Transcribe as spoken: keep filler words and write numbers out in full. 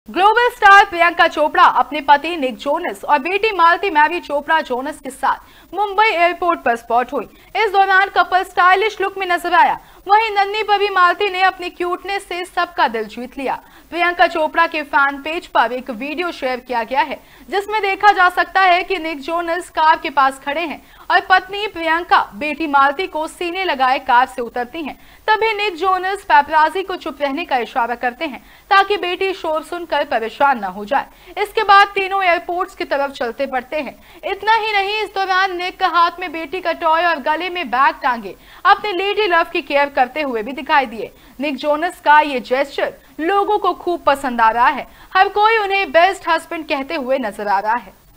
Global star Priyanka Chopra अपने पति Nick Jonas और बेटी मालती मैरी चोपड़ा जोनस के साथ मुंबई एयरपोर्ट पर स्पॉट हुई। इस दौरान कपल स्टाइलिश लुक में नजर आया। वहीं नन्ही बबी मालती ने अपनी क्यूटनेस से सबका दिल जीत लिया। प्रियंका चोपड़ा के फैन पेज पर एक वीडियो शेयर किया गया है जिसमें देखा जा सकता है कि निक जोनस कार के पास खड़े हैं और पत्नी प्रियंका बेटी मालती को सीने लगाए कार से उतरती हैं। तभी निक जोनस पैपराजी को चुप रहने का इशारा करते हैं ताकि बेटी शोर सुनकर परेशान न हो जाए। इसके बाद तीनों एयरपोर्ट्स की तरफ चलते पड़ते हैं। इतना ही नहीं, इस दौरान निक हाथ में बेटी का टॉय और गले में बैग टांगे अपने लेडी लव की केयर करते हुए भी दिखाई दिए। निक जोनस का ये जेस्चर लोगों को खूब पसंद आ रहा है। हर कोई उन्हें बेस्ट हस्बैंड कहते हुए नजर आ रहा है।